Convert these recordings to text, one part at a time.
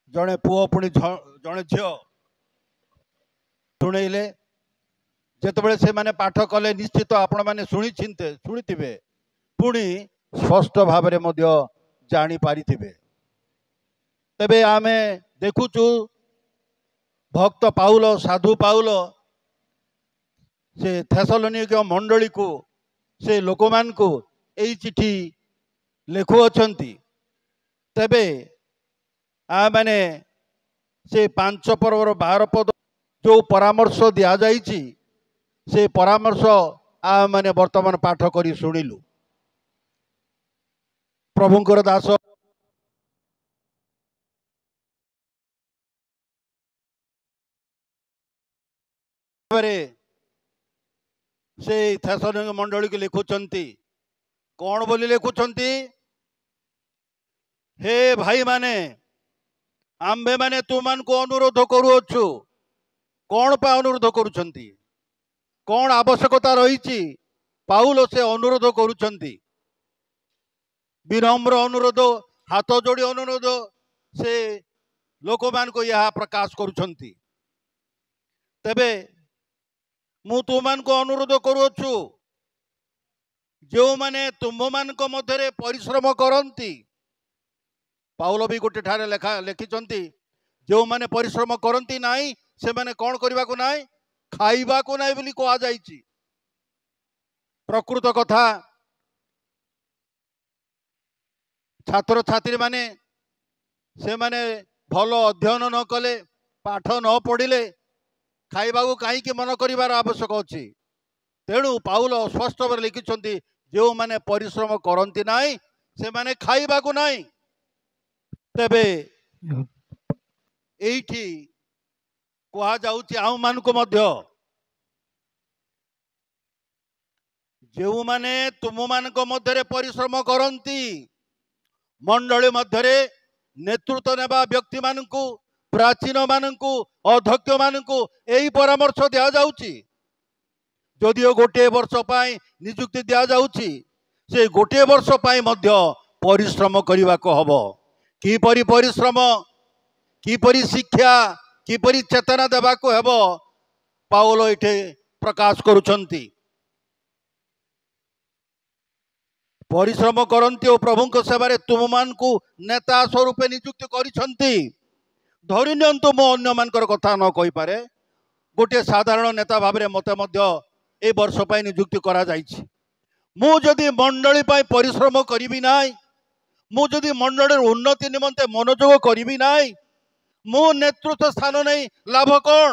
जड़े पुओ पुणी जड़े झील शुणेले जिते से माने पाठ कले निश्चित आपण मैंने शुणी पुणी स्पष्ट भाव में जापारि तेबे आमे देखुचु भक्त पाउल साधु पाउल से थेसलोनिक मंडली को से लोक मान को यही चिठी लिखुअछंती। तेबे आ माने से 5 पर्वर 12 पद जो परामर्श दि जाइछि से परामर्श आ माने वर्तमान पाठ करी शुणिलु। प्रभुंकर दास से थेसलोनिक मंडली को लिखुचंती कौन बोली लिखुचंती हे भाई माने आंबे माने तुमान को अनुरोध करुअछु कौन पा अनुरोध करुचंती कौन आवश्यकता रही पाउल से अनुरोध करुचंती विनम्र अनुरोध हाथ जोड़ी अनुरोध से लोक मान को यह प्रकाश करुचंती। तेबे मु तुमान को अनुरोध करुअछु जो माने तुम मान को मध्य परिश्रम करती पाउल भी गोटे ठारे लिखिचंती जो माने परिश्रम करती नाई से माने कौन करबा को नाई खाइबा को नाई बोली कहा जाइछि। प्रकृत कथा छात्र छात्री माने से माने भल अध्ययन न कले पाठ न पढ़िले खाइबा को कहीं मन करिवार आवश्यक अछि। तेणु पाउल स्पष्ट भाव लिखिचंती जो माने परिश्रम करती नाई से माने खाइबा को नाई। तेबे एठी कहा जाउछि आउ मान को मध्य जो माने तुम मान को मध्य परिश्रम करती मंडली मध्य नेतृत्व नेबा व्यक्ति मान को प्राचीन मान को अध्यक्ष मान को यही परामर्श दिया जाउछि। जदिओ गोटे वर्ष पाई नियुक्ति दिया जाउछि से गोटे वर्ष पाई मध्य परिश्रम करने को हबो। किपरि परिश्रम किपरि शिक्षा किपरि चेतना देवा को हेबो पाउल एठे प्रकाश करुछंती। परिश्रम करती और प्रभु सेवा तुम मान को नेता स्वरूप नियुक्त करिछंती। धरि नियंतु मो अन्य मानकर कथा न कहि पारे गोटे साधारण नेता भाव में मते मध्य ए वर्ष पाई नियुक्ति करा जाइछि। मु जदि मंडली पाई परिश्रम करिबि नाई मु जदि मंडली उन्नति निमंते मनोयोग करिबि नाई मु नेतृत्व स्थान नहीं लाभ कौन।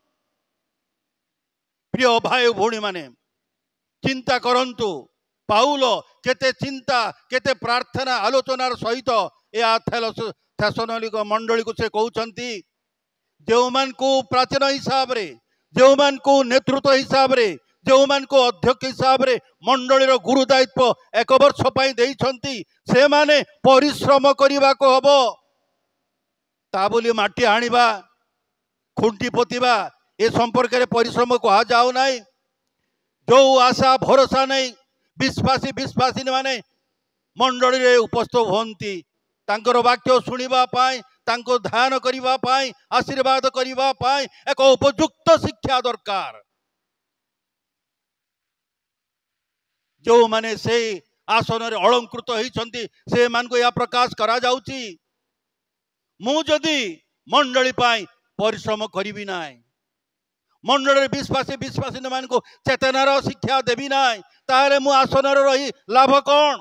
प्रिय भाई भौणी माने चिंता करंतु पाउल केते चिंता केते प्रार्थना आलोचनार सहित या थेसलोनिक मंडली को से कहउछंती जो मान को प्राचीन हिसाब रे जो मान को नेतृत्व हिसाब रे जो मान को अध्यक्ष हिसाब रे मंडली रो गुरु दायित्व 1 वर्ष पाई देइछंती से माने परिश्रम करिबा को हबो। ता बोली माटी आनिबा खुंटी पोतिबा ए संपर्क रे परिश्रम को आ जाओ नाही। जो आशा भरोसा नहीं विश्वासी माने मंडली रे उपस्थित होंती तांकर वाक्य सुनिबा पाई तांको ध्यान करिबा पाई आशीर्वाद करिबा पाई एक उपयुक्त शिक्षा दरकार। जो माने से आसन रे अलंकृत होइछंती से मान को या प्रकाश करा जाउची मु जदि मंडली पाई परिश्रम करिबि नाई मंडली विश्वासी मान को चेतनार शिक्षा देवी नाई तारे मु आसन रही लाभ कौन।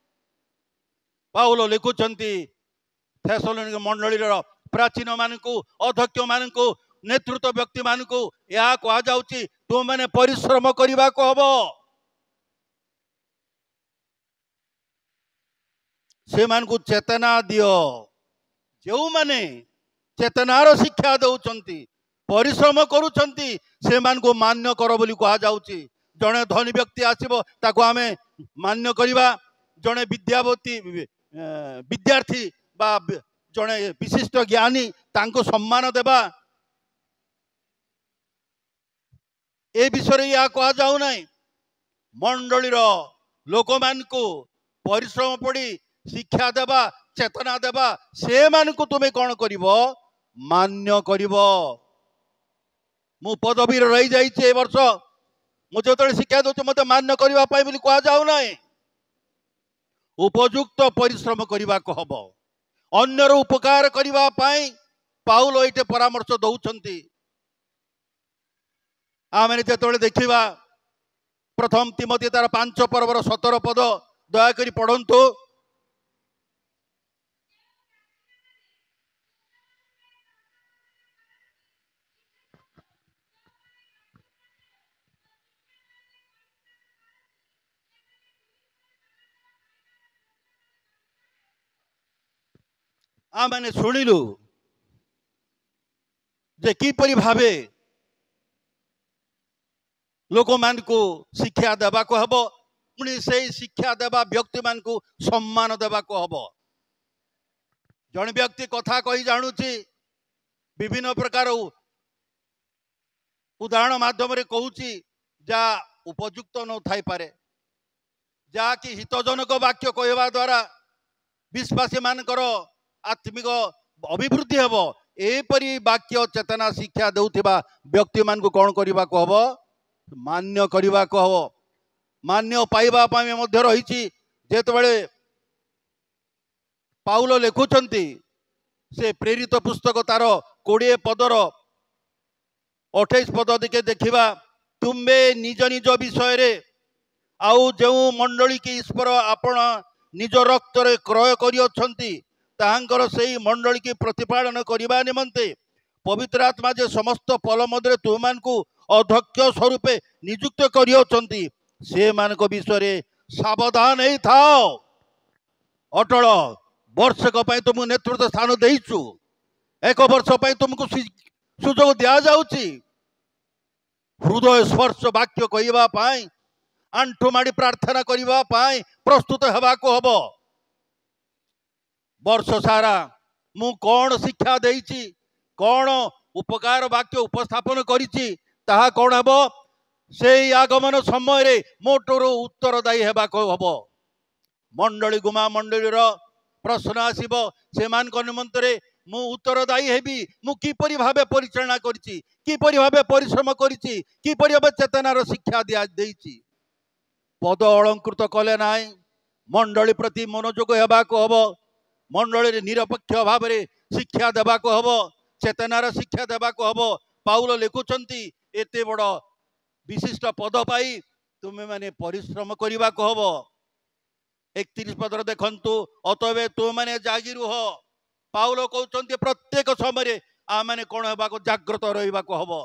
पाउल लिखुचंती थेसलोनिक मंडली प्राचीन मान को अध्यक्ष मान को नेतृत्व व्यक्ति मान को या कहा जाउची तुम माने परिश्रम करबा को हबो। से मान को चेतना दियो जो माने चेतनार शिक्षा दउचंती परिश्रम करुचंती से मान को मान्य कर बोली कहा जाउची। जड़े धनी व्यक्ति आसीबो ताको आमे मान्य करिबा जड़े विद्यार्थी बा जड़े विशिष्ट ज्ञानी तांको सम्मान देबा ए विषय या कहा जाऊ नहीं। मंडली लोक मान को परिश्रम पड़ी शिक्षा देवा चेतना देवा से मानकु तुमे कौन करिवो मान्य करिवो। मु पदवी रही जाइए ए वर्ष मुझे जो शिक्षा दूसरी मत मान्य करने कह जाऊ ना उपयुक्त परिश्रम करने को हम अन्यर उपकार करने पाउल ये परामर्श दौरान आम जो देखा प्रथम तिमोथी तार 5 पर्वर 17 पद दयाकोरी पढ़ंतु। आमने शुणिलु जे किपरि भावे लोक मान को शिक्षा देवा को हबो पुणी से शिक्षा देवा व्यक्ति मान को सम्मान देवा को हबो। जन व्यक्ति कथा कही जानुची विभिन्न प्रकार उदाहरण माध्यम रे कहूची जा उपयुक्त न थाई पारे जा कि हितजनक वाक्य कहवा द्वारा विश्वासी मानकर आत्मिक अभिवृद्धि हम एपरी वाक्य चेतना शिक्षा देउथिबा व्यक्ति मान को कौन करने को हम मान्य करने को हम मान्य पाइबा मध्य रही जेतबेले पाउल लिखुचंती से प्रेरित पुस्तक तार 20 पदर 28 पद दिके देखिबा तुम्बे निज निज विषय रे आउ जो मंडली की ईश्वर आपण निज रक्त रे क्रय करियछंती ताहांकर सेही मंडली की प्रतिपालन करबा निमंते पवित्र आत्मा जे समस्त पल मध्य तुमान को अध्यक्ष स्वरूपे नियुक्त करियछंती से मानक विषय सावधान ही थाओ। अटल वर्षक तुमको नेतृत्व स्थान देइछु 1 वर्ष तुमको सुजोग दिया जाउची हृदय स्पर्श वाक्य कहवा आंठु माड़ी प्रार्थना करने प्रस्तुत हवा को हम वर्ष सारा मु कौन शिक्षा देइछि कौन उपकार वाक्य उपस्थापन करिछि ताहा कौन हम से आगमन समय रे मोटर उत्तरदायी हेबा को हम मंडली गुमा मंडली प्रश्न आसीबो से मान निमंतरे मु उत्तरदायी हेबी मु किपरि भाबे परिचालना करिछि किपरि भाबे परिश्रम करिछि किपरि भाबे चेतनार शिक्षा दिया देइछि पद अलंकृत कले नाई मंडली प्रति मनोयोग हेबा को हम मंडली निरपेक्ष भाव में शिक्षा देवा को हम चेतनार शिक्षा देवा को हम पाउल लिखुचंती एते बड़ विशिष्ट पद पाई तुम्हें माने परिश्रम करने को हम 31 पदर देखंतु अतवे तुम माने जागी रुह पाउल कहते प्रत्येक समय आम कौन होगा जाग्रत रहा को हम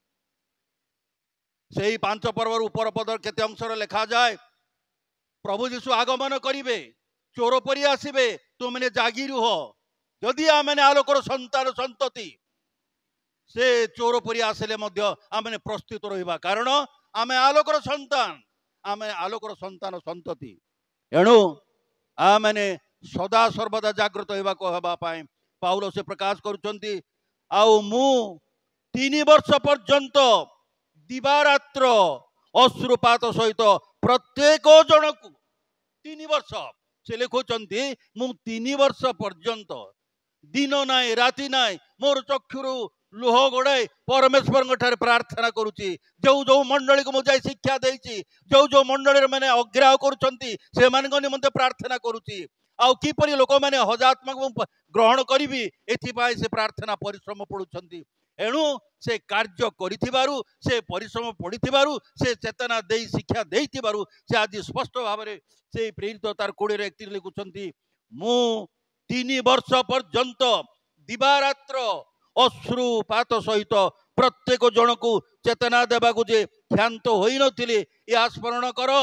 से 5 पर्वर उपर पदर केते अंशर लिखा जाए प्रभु यीशु आगमन करिवे चोर परी आसबे तुमने जागी रुह जदि आमने आलोकर संतान संतति से चोर परी आसले आमने प्रस्तुत रहिबा कारण आमे आलोकर संतान संतति एणु आमने सदा सर्वदा जागृत होगा को हवा पाउल से प्रकाश करुचंती आउ मु 3 वर्ष पर्यंत दिवारात्र अश्रुपात सहित प्रत्येक जन को 3 वर्ष से लिखुचंती मु 3 वर्ष पर्यंत दिन नाई राति नाई मोर चक्षुरु लुह गोड़ाई परमेश्वर प्रार्थना करुची जो जो मंडली को मुझे शिक्षा देइछि जो जो मंडली मैंने अग्राह करुचंती से मानक निमंते प्रार्थना करुची आउ किपरि लोक मैंने हजात्मा को ग्रहण करी एथिपाई से प्रार्थना परिश्रम पड़ुचंती एणु से कार्य करिथिबारु से परिश्रम पड़िथिबारु से चेतना देई शिक्षा देइथिबारु से आज स्पष्ट भाव में से प्रेरित तार 20:31 लिखुचंती मु 3 वर्ष पर्यंत दिवारात्र अश्रुपात सहित प्रत्येक जन को चेतना देवा को जे ध्यात होई नथिले या स्मरण कर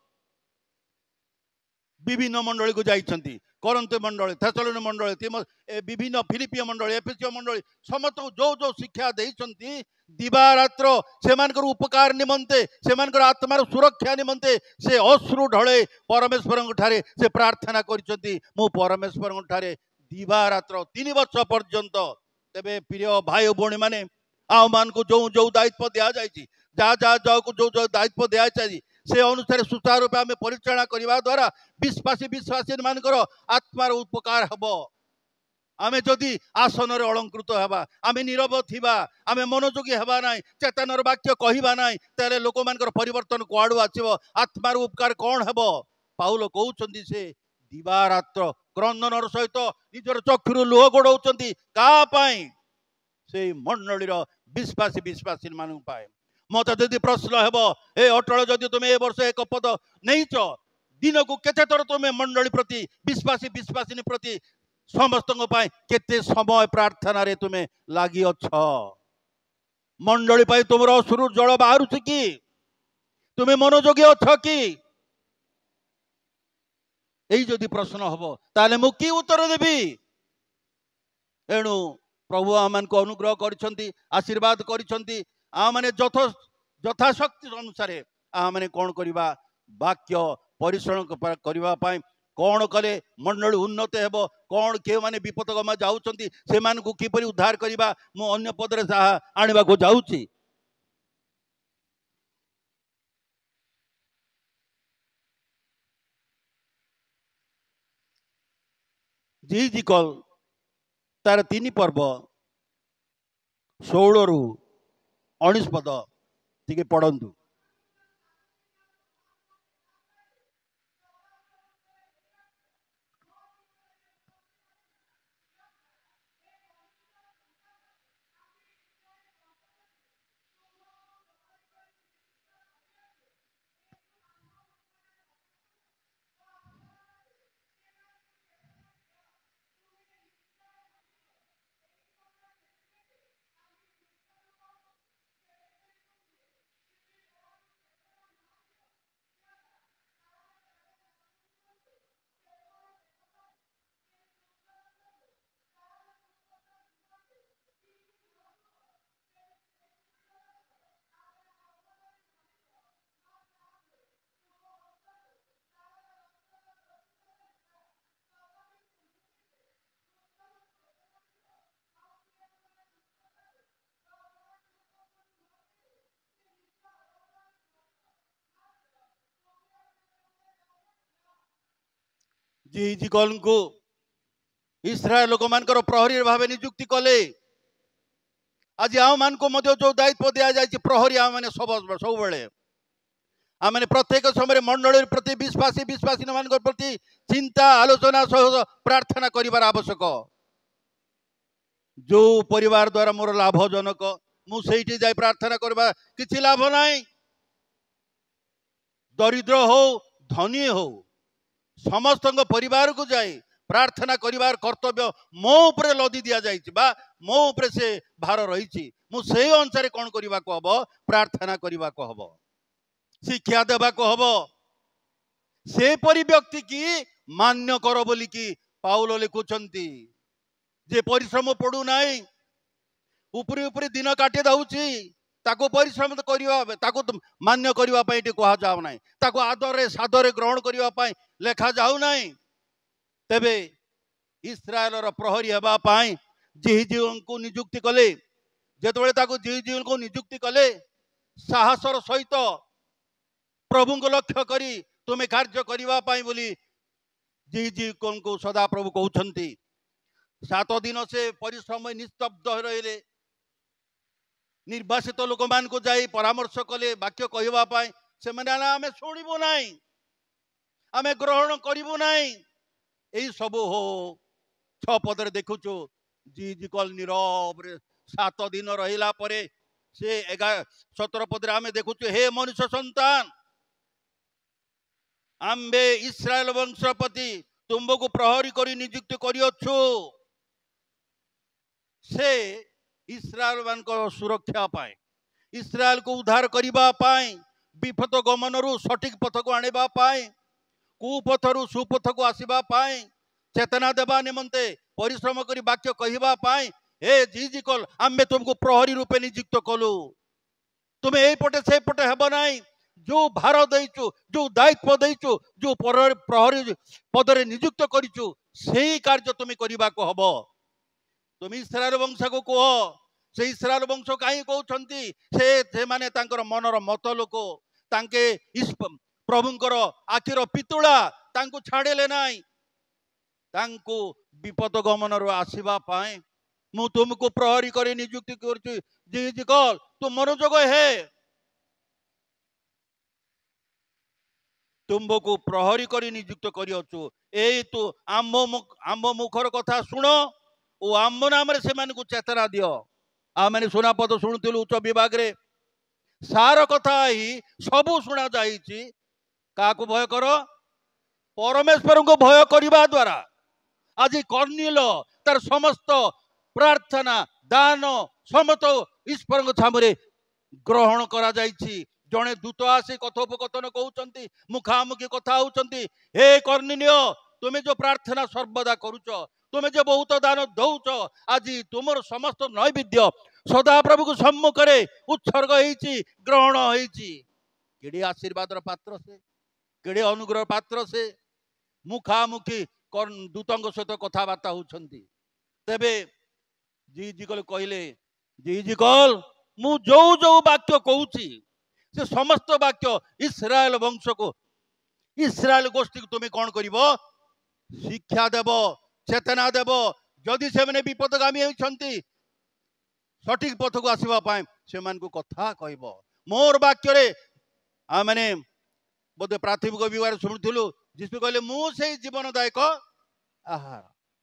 विभिन्न मंडली को जाइछंती करंते मंडली थेसलोनी मंडली विभिन्न फिलिपिय मंडली एफेसिय मंडली समस्त जो जो शिक्षा देइछंती दिवारात्र सेमानकर उपकार निमंते सेमानकर आत्मार सुरक्षा निमंते से अश्रु ढळे परमेश्वर ठारे से प्रार्थना करिछंती मु परमेश्वर ठारे दिवारात्र 3 वर्ष पर्यंत तेबे प्रिय भाई भौणी माने आउ मान को जो जो दायित्व दिया जाइछि जा जा जो को जो जो दायित्व दिया जाइछि से अनुसार सुचारू रूपे आम परिचालना करने द्वारा विश्वासी विश्वासी मानकर आत्मार उपकार हम। आमे जदि आसन अलंकृत हवा, आमे नीरव थिबा, आमे मनोयोगी हवा ना, चेतनर वाक्य कहवा ना, तेरे लोक मानकर परिवर्तन कुआडू आसीबो, आत्मार उपकार कौन हेबो? पाउल कहउचंदी से दिवारात्र क्रंदनर सहित निजर चक्षुरु लुह गोड़ौचंदी का पाई? से मंडलीर विश्वासी विश्वासी मानू पाए। मत जदि प्रश्न हेबो, ए अटल जदि तुम ए वर्ष एक पद नहींच, दिन को केते थर तुम मंडली प्रति विश्वासी विश्वासी प्रति समस्त केते समय प्रार्थना रे तुम्हें लगी अछ? मंडली पाई तुम असुरु जल बाहर कि तुम्हें मनोयोगी अछ कि? यही जदि प्रश्न हम ताले मु कि उत्तर देवी? एणु प्रभु आम को अनुग्रह कर आशीर्वाद कर आम यथाशक्ति अनुसार आम कौन करवा वाक्य परिश्रम करने कौन कले मंडली उन्नत हेब, कौन के माने विपदगमा जाउछंती से मान को किपरि उद्धार करवा मु अन्य पदरे आनिबा को जाउची। जी कल तार 3 पर्व 16 रु 19 पद टिके पढ़ंतु। जी कल को इस्राएल लोक मान प्रहरी भाव नियुक्ति कले। आज आम मान को जो दायित्व दि जाए प्रहरी आम मैंने सब बेले आम प्रत्येक समय मंडली प्रति विश्वासी विश्वासी मान प्रति चिंता आलोचना सह प्रार्थना कर आवश्यक। जो परिवार द्वारा मोर लाभजनक मुझे जाए प्रार्थना करवा किसी लाभ ना। दरिद्र हो धनी हो समस्त परिवार को जाए प्रार्थना करिवार कर्तव्य मो उपरे लदी दिया जाइछि बा मो उपरे से भार रही मु से अनुसार कौन करने को हम प्रार्थना करने को हम शिक्षा देवा को हम से परि व्यक्ति की मान्य कर बोली कि पाउल लिखुचंती जे परिश्रम पड़ू नाई उपरी उपरी दिन काटी दउछि ताको परिश्रम करवा ताको मान्य करने कह जाऊ ना ताको आदर सादर ग्रहण करने लेखा जाऊ ना। तेबे इस्राएल प्रहरी हेबाई जीजी को नियुक्ति कले जेतबेले ताको जीजी को नियुक्ति कले साहसर सहित प्रभु को लक्ष्य करी तुम्हें कार्य करने बोली जीजी को सदा प्रभु कहते 7 दिन से परिश्रम निस्तब्ध रहिले निर्वासित लोक मान को जाई परामर्श कले वाक्य कहवाई से आम शुणु ना आम ग्रहण करूँ ना यही सब हो 6 पदरे देखुचु जी कल नीरव 7 दिन रहिला परे से 17 पदरे आम देखुचु हे मनुष्य संतान आम्बे इस्राएल वंशपति तुमको प्रहरी करी नियुक्त करियछु से इस्राएल मान सुरक्षा पाए इस्राएल को उद्धार करबा पाए विपद गमन रु सठिक पथ को आनिबा पाए कुपथरु सुपथ को आसवा पाए चेतना देवा निमंते परिश्रम करी वाक्य कहवा पाए हे जी कल आम्बे तुमको प्रहरी रूपे नियुक्त कलु तुम्हें यही पटे से पटे हेब ना जो भार देचु जो दायित्व देचु जो प्रहरी पदरे नियुक्त करिचु सेही कार्य तुम्हें करबा को हबो। तुम इस्राएल वंश को कह से इस्राएल वंश कहीं कहते से माने तांकर मनर मत लोक तांके प्रभुंकर आखिर पितुला तांको छाड़ेले नाई तांको विपद गमन रो आसीबा पाए मु तुमको प्रहरी करे नियुक्ति करछु जी कल तू मनोजोग है तुमको प्रहरी करी नियुक्त करियछु एई तू आम्ब मुखर कथा सुनो ओ आम्ब नाम रे से मानकु चेतना दियो आ माने सुनापद शुणुथिलु उच्च विभाग रे सार कथा ही सबु सुना जाईची काकु भय करो परमेश्वर को भय करने द्वारा आज कर्णिल तार समस्त प्रार्थना दान समस्त ईश्वर छामुरे ग्रहण करा जाईची जड़े दूत आसी कथोपकथन कहते मुखामुखी कथा होती हे कर्णिल तुम्हें जो प्रार्थना सर्वदा करुच तुम्हें जो बहुत दान दौच आज तुम समस्त नैवेद्य सदा प्रभु को सम्मुख उत्सर्ग होती ग्रहण होती केड़े आशीर्वाद पात्र से केड़े अनुग्रह पात्र से मुखामुखी दूतों सहित कथबार्ता होती तेबे जी कल कहले जी कल मु जो जो वाक्य कहूची से समस्त वाक्य इस्राएल वंश को इस्राएल गोष्ठी को तुम्हें कौन कर शिक्षा देव चेतना देव जदि से मैंने विपदगामी होती सठिक पथ को आसवाई से कथा कह मोर वाक्य मैंने बोधे प्राथमिक विभाग शुणुलु जीशु कहले मुझे जीवनदायक आहार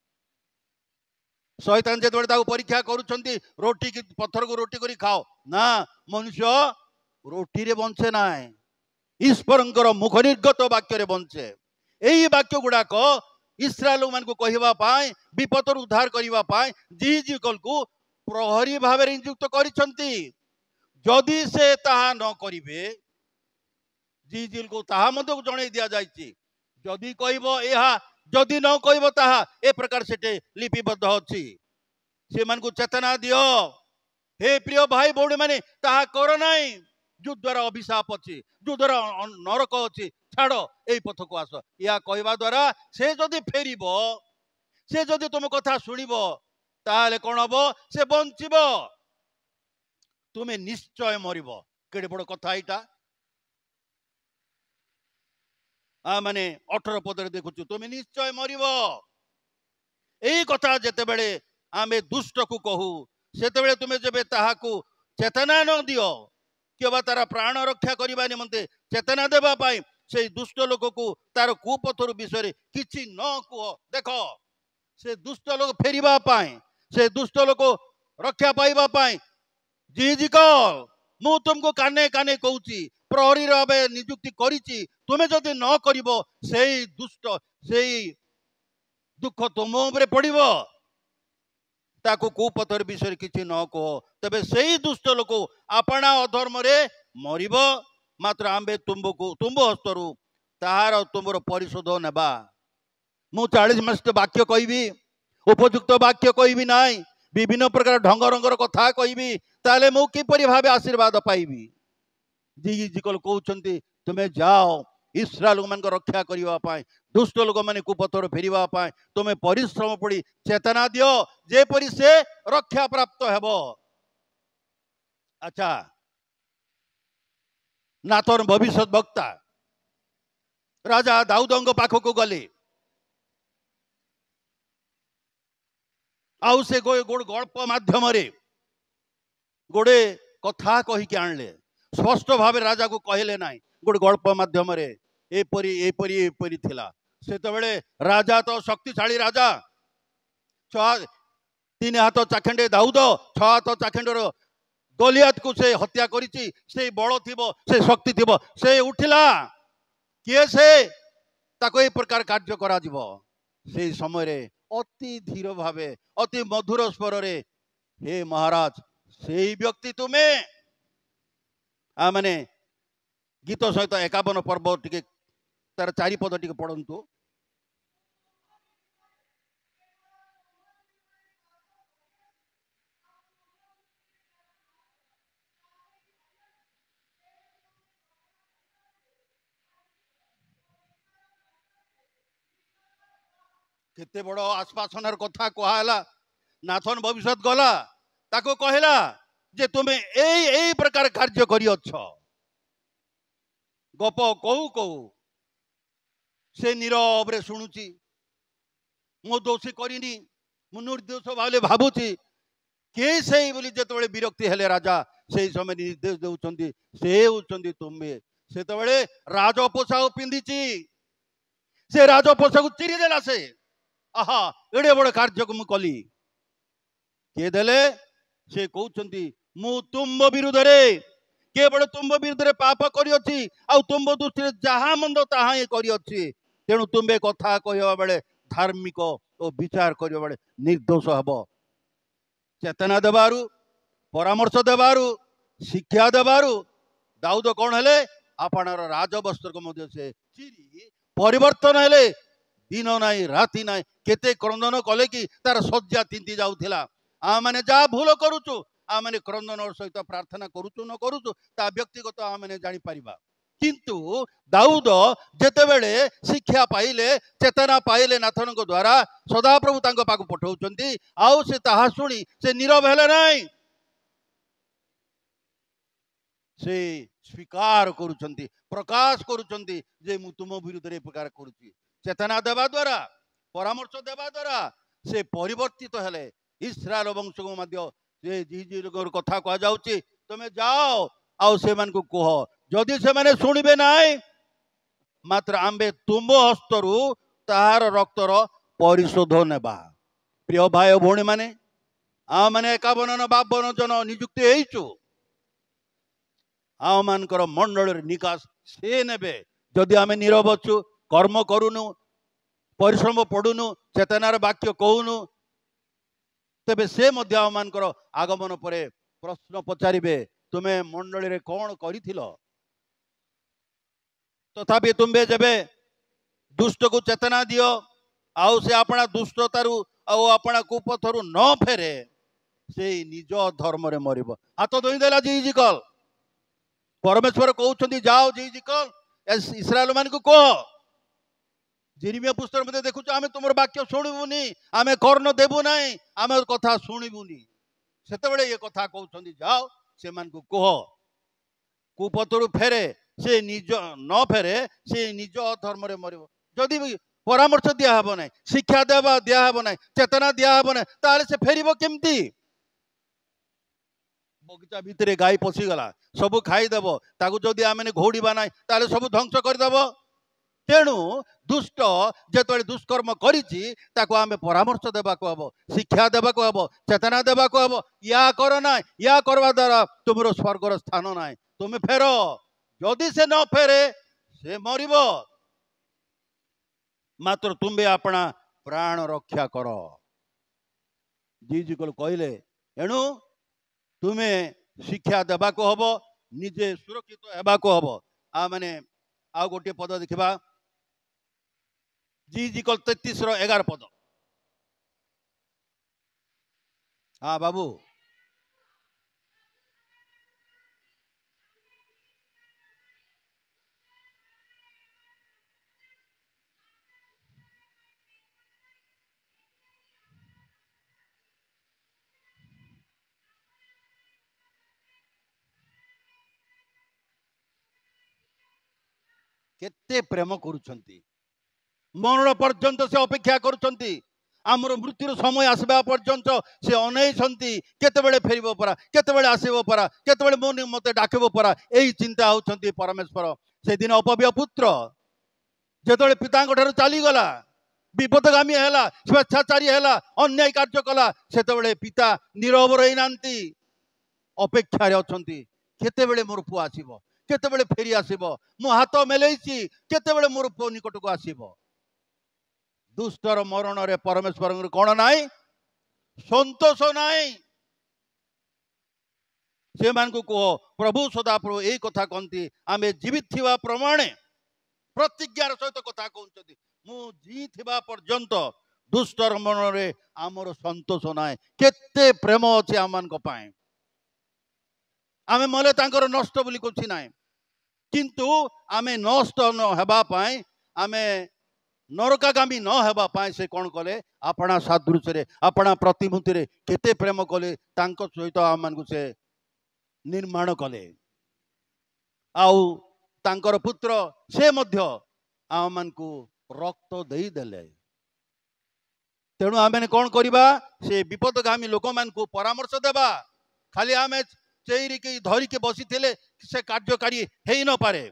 शैतान जो परीक्षा करुँच रोटी की पत्थर को रोटी करी खाओ ना मनुष्य रोटी रे बंचे ना ईश्वर मुख निर्गत वाक्य बंचे यही वाक्य गुड़ाक इस्राएल मान को कहवाई विपद उद्धार करने जी कल को प्रहरी भाव नियुक्त करी से ताहा न करिवे जी को ताहा मध्य जन दि जाइए जदि कह जदि न कह ताहा ए प्रकार से लिपिबद्ध अच्छी से मान को चेतना दियो हे प्रिय भाई भौणी माने ताहा कर नाई जो द्वारा अभिशाप अच्छी जो द्वारा नरक अच्छी छाड़ यही पथ को आस या कहवा द्वारा से जदि फेर से जदि तुम कथा शुणव ताले कौन हम से बंचब तुम्हें निश्चय मरब केड़े बड़ कथा यहाँ माने 18 पदरे देखुचु तुम्हें निश्चय मरब यही कथा जिते बड़े आमे दुष्ट को कहू से तुम्हें जब ताहाकू चेतना न दियो कि तार प्राण रक्षा करने निमंते चेतना देवाई से दुष्ट लोक को तार कुपथर विषय किसी न कह देख से दुष्ट लोक फेरवा से दुष्ट लोक रक्षा पाइबापी जी कल मु तुमको काने काने कहूँ प्रहरी भाव नियुक्ति करी तुम्हें जदि न कर दुष्ट से दुख तुम उपरे पड़ब ताकू कुपथर विषय किसी न कह तेबे से दुष्ट लोक आपणा अधर्म मरब मात्र आंबे तुम्ब हस्तरू ताहार तुमर परिशोध नेबा मु 40 मास वाक्य कहबी उपयुक्त वाक्य कहबी ना विभिन्न प्रकार ढंग रंगर कथा कहबी ताले मु किपरि भावे आशीर्वाद पाइबी जी कल कहते तुम्हें जाओ इस्राएल मान रक्षा करने दुष्ट लोक मैंने कुपथर फेरवाई तुम्हें परिश्रम पड़ी चेतना दियो जेपरी से रक्षा प्राप्त हेब। अच्छा नाथन भविष्य वक्ता राजा दाऊद पाखक गले आउ से गोड़ गल्प माध्यम गोड़े कथा कहीकि आणले स्पष्ट भाव राजा को कहले ना गोटे गल्प माध्यम एपरी थिला सेतबेले राजा तो शक्तिशाली राजा 3 हाथ चाखेंडे दाऊद 6 हाथ चाखेंडर गलियात को से हत्या करिछि से बल थिबो से शक्ति थिबो से उठिला किए से ताको ए प्रकार कार्य करा जिवो से समय रे अति धीर भावे अति मधुर स्वर रे हे महाराज से व्यक्ति तुम्हें माने गीत सहित 51 पर्व टिके तार 4 पद टिके पढ़ंतु केते बड़ आश्वासनार कथा कहला नाथन भविष्य गला ताको कहला जे तुम्हें ए प्रकार कार्य करी अच्छ गप कहू कहू से नीरव शुणुची मो दोषी करनी मु निर्दोष भाव भावुची के सही बोली जिते विरक्ति हेले राजा से समय निर्देश दौरान से होती तुम्बे से राजपोषाक पिंधिची से राजपोषाक चिरीदेला से आहा एड़े बड़ कार्य को मुझे किए देले से कहते मु तुम विरुद्ध केवल तुम विरुद्ध पाप करी तुम दृष्टि जहाँ मंद ताहा ही करी तेणु तुम्बे कथा कहवा बेले धार्मिक और विचार करने बेले निर्दोष हम चेतना देवारु परामर्श देवारु शिक्षा देवारु दाऊद कौन हेले आपणार राजवस्त्र को से चिरी परिवर्तन हेले दिन नाई राति नाई केते क्रंदन कले कि तार शज्या तिंती जाउथिला आ माने जा भूल करूचु आ माने क्रंदन सहित प्रार्थना करूचु न करूचु ता व्यक्तिगत आ माने जानि परिबा किंतु दाऊद जेतेबेले शिक्षा पाइले चेतना पाइले नाथन को द्वारा सदाप्रभु तांको पाक पठाउचंती आउ से ताहा सुनी से नीरव हेले नाही से स्वीकार करुचंती प्रकाश करुचंती जे मु तुम विरुद्ध रे प्रकार करूची चेतना देवा द्वारा परामर्श देवा द्वारा से परिवर्तित हेले इस्राएल वंश को मध्य जे जी कथा कह जाउची तुमे जाओ आउ से मान को कह जदि से माने सुनिबे नाई मात्र आंबे तुम हस्तरु ताहार रक्तर परिशोध नेबा प्रिय भाई भौणी माने आ माने 51 जन नियुक्त हेइचु आ मानकर मंडल निकास से नेबे जदि आमे नीरव अछु कर्म करूनु परिश्रम पड़ुनु चेतनार वाक्य कहूनु तेबे से मध्य मानकर आगमन परे प्रश्न पचारिबे तुमे मंडली रे कौन करिथिलो तथापि तुम्बे जबे दुष्ट को चेतना दियो आउ से अपना दुष्टतारु आउ अपना कुपथरु न फेरे से निज धर्म रे मरिबो हाथ धोई देला जी कल परमेश्वर कहउछंती जाओ जी कल इस्राएल मान को कह जिरिमिया पुस्तक में देखुच आमे तुमर वाक्य शुणुबुनी आमे कर्ण देबु नाही आमे कथा शुणुबुनी सेतेबेले ये कथा कहउछंती जाओ से मान को कह कुपथरु फेरे से निज न फेरे से निज धर्म रे मरिबो जदि परामर्श दिया हबो नाही शिक्षा देवा दिया हबो नाही चेतना दिया हबो नाही ताले से फेरिबो केमती बगीचा भितरे गाय पसी गला सब खाई देबो ताकू जदि आमे घोड़ीबा नाही ताले सब ध्वंस कर देबो तेणु दुष्ट जेतबेले दुष्कर्म करिछि ताकू आमे परामर्श देबा को हबो शिक्षा देबा को हबो चेतना देबा को हबो या कर ना या करवा द्वारा तुमरो स्वर्गर स्थान नाही तुमे फेरो जदि से न फेरे से मरिबो मात्र तुम्बे अपना प्राण रक्षा कर जी को कहले एणु तुम्हें शिक्षा देवा को हबो निजे सुरक्षित हेबा को हबो आ माने आ गोटे पद देखिबा जी कल 33 पद हाँ बाबू केते प्रेम करुछंती मरण पर्यंत से अपेक्षा करुछंती आमर मृत्यु समय आसबा पर्यंत से अनैछंती केतेबेले फेरिबो परा केतेबेले आसीबो परा केतेबेले मोनि मते डाकिबो परा एही चिंता होछंती परमेश्वर से दिन अपव्य पुत्र जेतबेले पिताଙ୍କ ठाରୁ चाली गला विपदगामी हैला स्वेच्छाचारी हैला अन्याय कार्य कला सेतबेले पिता नीरव रही नांती अपेक्षा रे अछंती केतेबेले मोर पुआ आसीबो केतेबेले फेरी आसीबो मु हाथ मेलेइछि केतेबेले मोर पुआ निकट को आसीबो दुष्टर मरण रे परमेश्वर कौन नाई संतोष नाई से मान को कह प्रभु सदाप्रभु यही कथा कहती आम जीवित थिबा प्रमाणे प्रतिज्ञार सहित कथा कहते मु जी थिबा पर्यंत दुष्टर मरण रे आमर संतोष नाई केते प्रेम अच्छे आम मान पाए आमे मले तांकर नष्ट बोली कुछ नाई किंतु आमे नष्ट न हेबा पाए आमे नरकागामी न हेबा पाए से कौन कले अपना सादृश रे अपना प्रतिमूर्ति रे केते प्रेम कले तांको सहित आम मान को से निर्माण कले आउ तांकर पुत्र से मध्य आम मान को रक्त दे देले। तेणु आम कौन करवा से विपदगामी लोक मान को परामर्श देवा। खाली आम चेरिकी धरिकी बसी से कार्यकारी हो न पारे।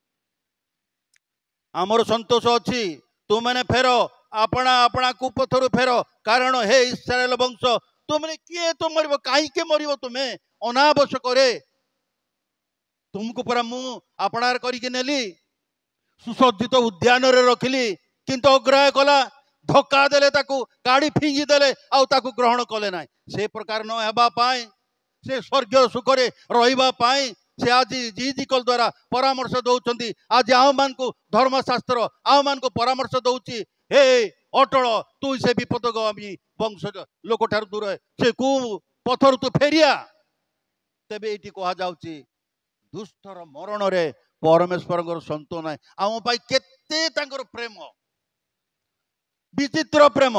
आमर संतोष अच्छी तुमने फेर अपना अपना कुपथरु फेर कारण हे इस्राएल वंश तुमने किए तो मरिबो कहीं मरिबो तुम्हें अनावश्यक रे तुमको परा मु अपनार करिके नेली सुसज्जित उद्यान रे रखिली किंतु अग्राह कला धक्का देले ताकू काढ़ी फिंगी देले आउ ताकू ग्रहण कले ना से प्रकार न हेबा पाए से स्वर्ग सुखरे रहिबा पाए से आज जीजिकल द्वारा परामर्श दौरान आज आम मान को धर्मशास्त्र आम मान को परामर्श दौची हे अटल तू से विपदगामी वंश लोक ठार दूर से कु पथर तू फेरिया तेबे ये कह जाउची दुष्टर मरण रे परमेश्वर संतो ना आम पाई केते तांकर प्रेम विचित्र प्रेम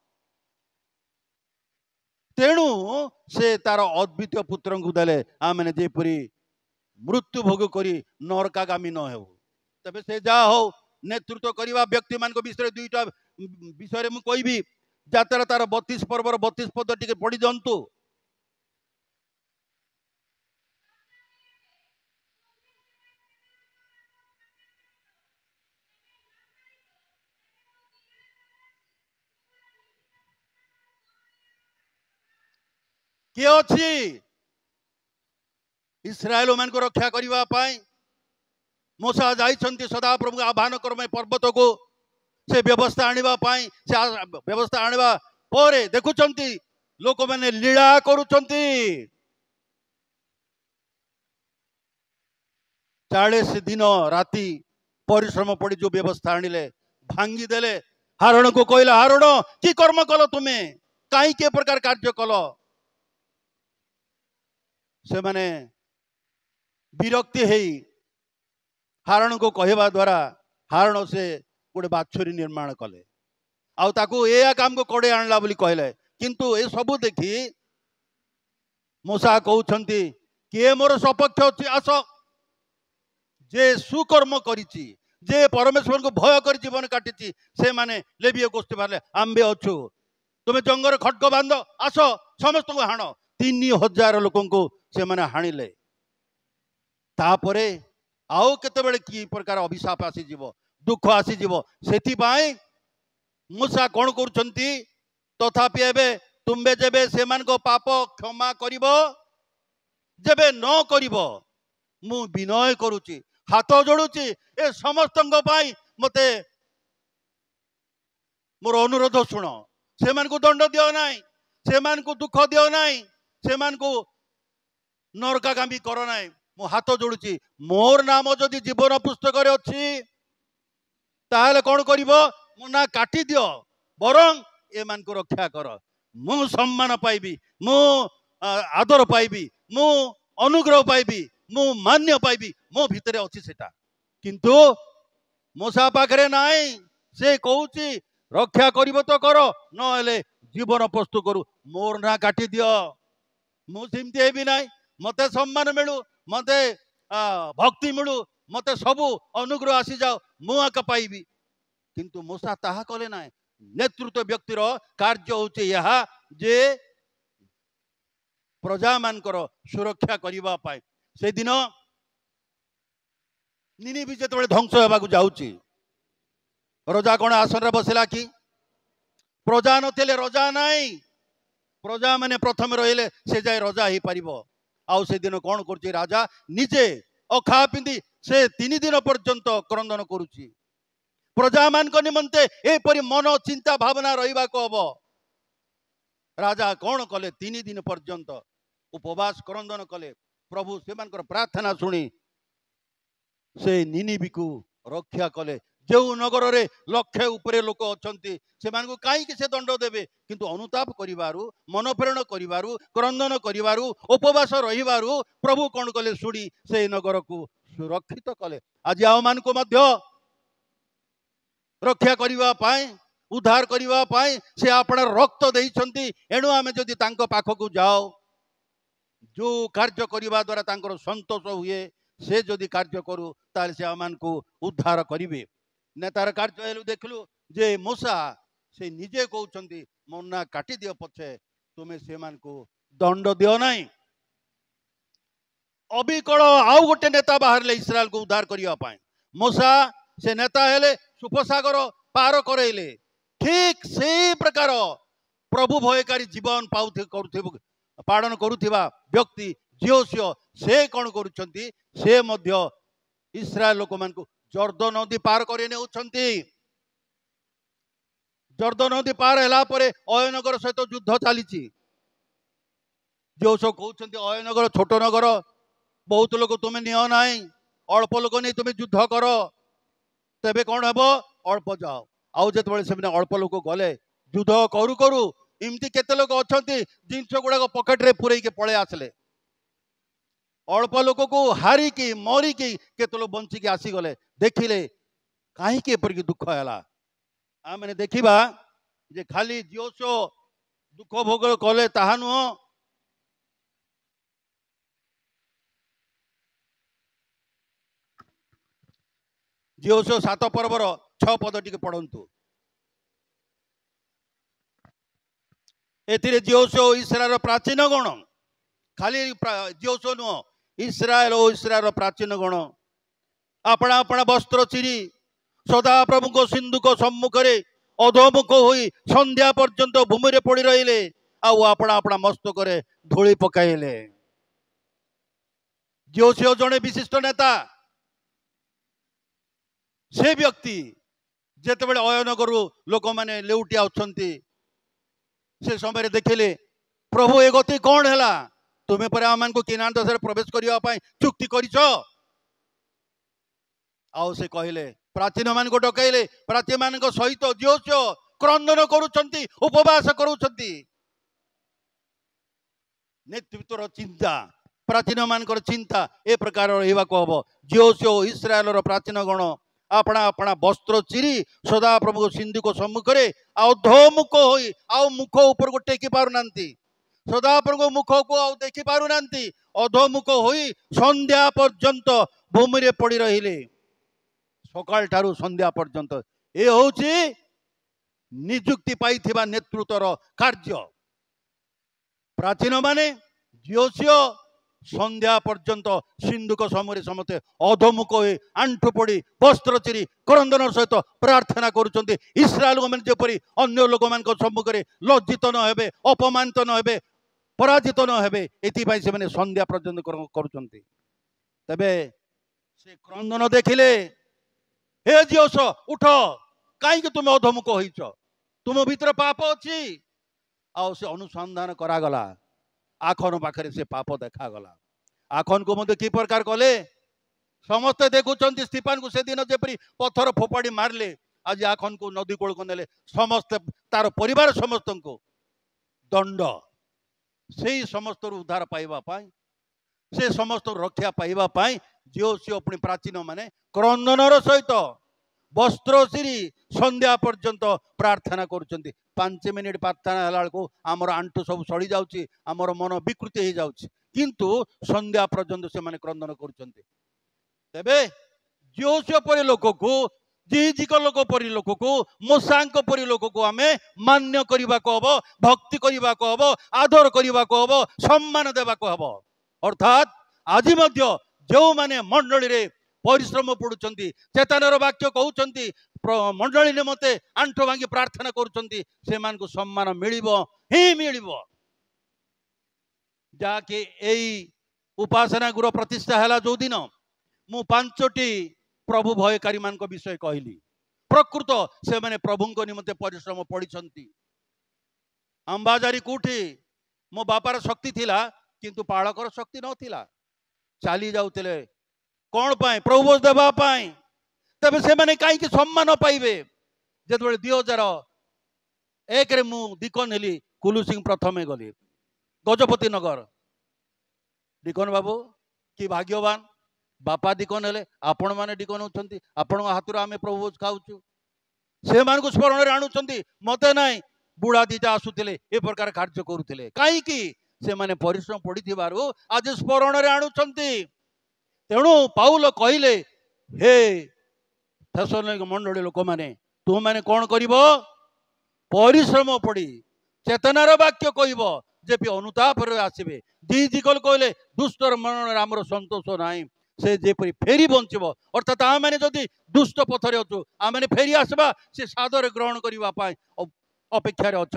तेणु से तार अद्वितीय पुत्र को देले आम जेपरी मृत्यु भोग करी नरकागामी न हो तबे से जा हो नेतृत्व करवा व्यक्ति मान विषय दुईटा विषय मु कहबी जातर तार 32 पर्वर 32 पद टिके पढ़ी दिंतु। किए अच्छी इस्राएल मान को रक्षा करने मूसा जाइछन्ति सदा प्रभु आह्वान कर्म पर्वत को से व्यवस्था आने से व्यवस्था आने पर देखुंट लोक मैंने लीला करुंट 40 दिन राति परिश्रम पड़ी जो व्यवस्था आनिले भांगी देले हारण को कहला हारण कि कर्म कल तुम्हें कहीं के प्रकार कार्य कल से माने विरक्ति है हारण को कहवा द्वारा हारण से गोटे बाछुरी निर्माण कले आउ या काम को कड़े आणला बोली कहले किंतु ए सबू देखी मूसा कहउछन्ति किए मोर सपक्ष अछि आस जे सुकर्म करिछि जे परमेश्वर को भय कर जीवन काटिछि से माने लेवीय गोष्ठी बारे आंबे अछु तुम जंगर खड्ग बांध आस समस्त को हाण 3000 लोक को से माने हाणिले तापरे आउ केतेबेले की प्रकार अभिशाप आसी जीव दुख आसी जीव सेति पाई मूसा कोन करूछन्ति तथापि एबे तुम्बे जेबे सेमान को पाप क्षमा करिवो जेबे न करिवो मु विनय करूची हाथ जोड़ुची ए समस्तंग पाई मते मोर अनुरोध सुन सेमान को दंड दियो नाही सेमान को दुख दियो नाही सेमान को नरकागामी कर नाही मु हाथ जोड़ुची मोर नाम जदि जीवन पुस्तक रे अछि ताहले कोन करिवो मु ना काटी दियो बरं ए मान को रक्षा कर मु सम्मान पाइबी मु आदर पाइबी मु अनुग्रह पाइबी मु मान्य पाइबी मो भितरे अछि सेटा किंतु मूसा पाखरे नाही से कहूची रक्षा करिवो तो कर न हेले जीवन प्रस्तु करू मोर ना काटी दियो मु सिमती हेबी नाही मते सम्मान मिलू मते भक्ति मिलू मते सबु अनुग्रह आसी जाओ मु आका पाइबी किंतु मूसा ताहा कले ना नेतृत्व व्यक्तिर कार्य होचे यहा जे प्रजा मानकर सुरक्षा करिवा पाए से दिन निनिबी जेतबेले ध्वंस हेबाकू जाउची रजा कोन आसन रे बसिला कि प्रजा नथिले रजा नाही प्रजा माने प्रथम रहिले से जाय रजा ही परिबो आउ से दिन कोन करची राजा निजे अखा पिंदी से 3 दिन पर्यंत क्रंदन करूची प्रजा मान को निमंते एपरि मन चिंता भावना रहिबा को हबो राजा कोन कले 3 दिन पर्यंत उपवास क्रंदन कले प्रभु से मानकर प्रार्थना सुनी से निनिबी को रक्षा कले जो नगर रे लक्ष्य उपरे लोक अछंती से मान को काई के से दंड देबे किंतु अनुताप करिवारु मनप्रेरण करिवारु क्रंदन करिवारु उपवास रहिवारु प्रभु कोन कले सुडी से नगर को सुरक्षित कले आज आ मान को मध्य रक्षा करिवा पाए उद्धार करिवा पाए से आपन रक्त देइछंती एणु आमे जदि तांको पाखो को जाओ जो कार्य करिवा द्वारा तांकर संतोष हुए से जदि कार्य करू ताले से आमान को उद्धार करिवे। नेतार कार्य हेलु देखलु जे मूसा से निजे कहउछंती मन्ना काटी दियो पछे तुमे से मान को दंड दियो नाही। अबिकल आउ गोटे नेता बाहर ले इस्राएल को उद्धार करिया पाए। मूसा से नेता हेले सुपसागर पार करैले। ठीक से प्रकार प्रभु भयकारी जीवन पालन करुथिबा व्यक्ति जियोसियो से कौन करुछंती से मध्य इस्राएल लोक मान को जर्दन नदी पार करे नेउछंती। जर्दन नदी पार हैला परे अयनगर सहित युद्ध चलीची। जियोसियो कहउछंती अयनगर छोट नगर बहुत लोग तुम नियो नाई अल्प लोग नहीं तुम युद्ध कर तेबे कौन हेबो अल्प जाओ। आउ जेतबेले से अल्प लोग गले युद्ध करू करू इमती केते लोग अछंती जिनस गुड़ाक पकेट रे पुरई के पळे आसले। अल्प लोक को हारिकी मरिकी केते लोग बंचिकी आसी गले देखिले कहीं एपरिक दुख है। आम देखा जे खाली जियोसियो दुख भोग कले ताहा नुह जियोसियो 7 पर्वर 6 पद टी पढ़ंतु। एथिरे जियोसियो इस्राएल प्राचीन गण खाली जियोसियो नुह इस्राएल और इस्राएल प्राचीन गण अपना अपना वस्त्र चिरी सदा प्रभु को सिंधु को सम्मुख अधोमुख होई संध्या पर्यंत भूमि रे पड़ी रहिले आउ अपना अपना मस्तक रे धूली पकाइले। जियोसियो जने विशिष्ट नेता से व्यक्ति जेतेबेले अयनगरु लोक माने लेउटी आउछंती से समय देखिले प्रभु ए गति कौन है तुम्हें पर आम को किनान देश प्रवेश करने चुक्ति करिछ। आउ से कहले प्राचीन मान को डकैले प्राचीन मान सहित जियोसियो क्रंदन करुछंती उपवास करुछंती। नेतृत्वर चिंता प्राचीन मान चिंता ए प्रकार रहा हम। जियोसियो इस्राएल प्राचीन गण अपना अपना वस्त्र चिरी सदा प्रभु सिंधु को सम्मुख अधोमुख होई आउ मुख ऊपर को टेकी पारु नांती सदा प्रभु मुख को आउ देखि पारु नांती अधोमुख होई संध्या पर्यंत भूमि रे पड़ी रहिले। सकाल ठारू संध्या पर्यंत ए होची नियुक्ति पाइथिबा नेतृत्वर कार्य। प्राचीन माने जियोसियो संध्या पर्यंत सिंधु को समय समस्ते अधोमुख होई आंठु पड़ी वस्त्र चिरी क्रंदन सहित प्रार्थना करुछंती। इस्राएल मैंने जेपरी अन्य लोक मान सम्मुख में लज्जित न हेबे अपमानित न हेबे पराजित न हेबे एथिपाई से माने संध्या पर्यंत करुछंती। तबे से क्रंदन देखिले हे जियोसियो उठ कहीं तुम अधोमुख होइछ तुम भीतर पाप अछि। आउ से अनुसंधान करागला आखन पाखे से पाप देखागला। आखन को मध्य कि प्रकार कले समस्ते देखुंत स्टीफान को से दिन जेपरी पत्थर फोपाड़ी मारले आज आखन को नदी कूल को नेले समस्त तार परिवार समस्त को दंड से समस्त उद्धार पाइबा पाई से समस्त रक्षा पाइबा पाई जियोसियो अपनी प्राचीन माने क्रंदनर सहित वस्त्र श्री संध्या पर्यंत प्रार्थना करुछंती। 5 मिनिट प्रार्थना हला को आमर आंटू सब सड़ी जाउची आमर मन विकृति हो जाउची किंतु संध्या पर्यंत से माने क्रंदन करुछंती। तेबे जियोसियो परि लोक को जीजिक लोक परि लोक को मूसांक परि लोक को आमे मान्य करबा को हबो भक्ति करबा को हबो आदर करबा को हबो सम्मान देबा को हबो। अर्थात आज मध्य जो माने मंडली रे परिश्रम पड़ुचंती चेतनार वाक्य कहउचंती मंडली निमते आंठो भांगी प्रार्थना करुचंती से मान को सम्मान मिलिबो ही मिलिबो। जाके एई उपासना गृह प्रतिष्ठा हैला जो दिन मु 5टी प्रभु भयकारी मान को विषय कहली प्रकृत से माने प्रभु को निमते परिश्रम पड़िछंती। अंबाजारी कोठी मो बापार शक्ति थिला किंतु पालकर शक्ति नथिला चाली जाउतले कौन पाए प्रभु देवा पाए तबे से माने काई कि सम्मान पाइबे। जेतबेले 2001 रे मु दिकन हेली कुलू सिंह प्रथमे गली गजपति नगर दिकन बाबू कि भाग्यवान बापा दिकन हेले आपण माने दिकन होचंती आपण हाथुर आमे प्रभु खाउछु से मान को स्मरण रे आणुचंती मते नाही बुढ़ा दीटा आसुतिले ए प्रकार कार्य करुतिले काई कि से माने परिश्रम पड़िथिबारु आज स्मरण रे आणुचंती। तेणु पाउल कहले हे थेसलोनिक मंडली लोक मैंने तुम मैंने कौन कर परिश्रम पड़ी चेतनार वाक्य कहब जे अनुताप आसबे दी दिगल कहले दुष्टर मन आम सतोष ना से जेपरी फेरी बंचब अर्थात आम मैंने जदि दुष्ट पथरे अच्छु आम मैंने फेरी आसवा से सादर ग्रहण करने अपेक्षार अच्छा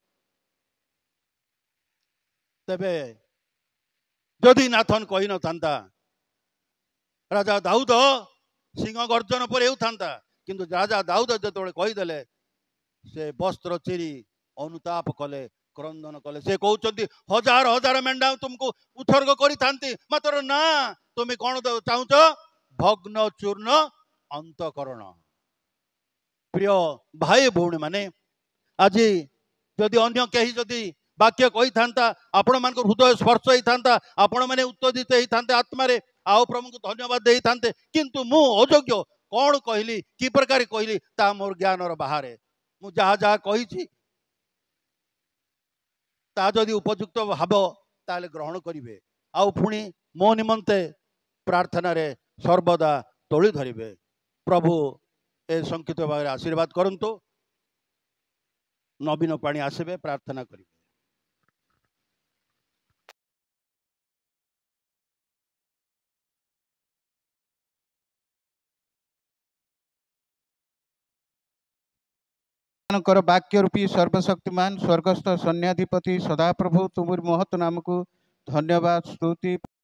तेबे जदि नाथन कही न था राजा दाऊद सिंह गर्जन पर होता किंतु राजा दाऊद जो कहीदेले से वस्त्र चिरी अनुताप कले क्रंदन कले से कहते हजार हजार मेंढा तुमको उत्सर्ग करी मात्र ना तुम्हें कौन चाहूच भग्न चूर्ण अंतकरण प्रिय भाई भौणी माने आज जदि अन्य कहीं जदि वाक्य कही था आपण मान हृदय स्पर्श होता आपण मैंने उत्तेजित होता आत्मारे आओ प्रभु को धन्यवाद दे था किंतु मु अयोग्य कौन कहली कि प्रकार कहली ता मोर ज्ञानर बाहर मु जहाँ जहाँ कही ता जदि उपयुक्त भाव ताले ग्रहण करेंगे आउ पुणी मो निमंते प्रार्थना रे सर्वदा तोली धरवे प्रभु ए संकित भाव आशीर्वाद करंतु नवीन पानी आसबे प्रार्थना करेंगे। वाक्य रूपी सर्वशक्तिमान स्वर्गस्थ सैन्याधिपति सदाप्रभु तुम महत नाम को धन्यवाद स्तुति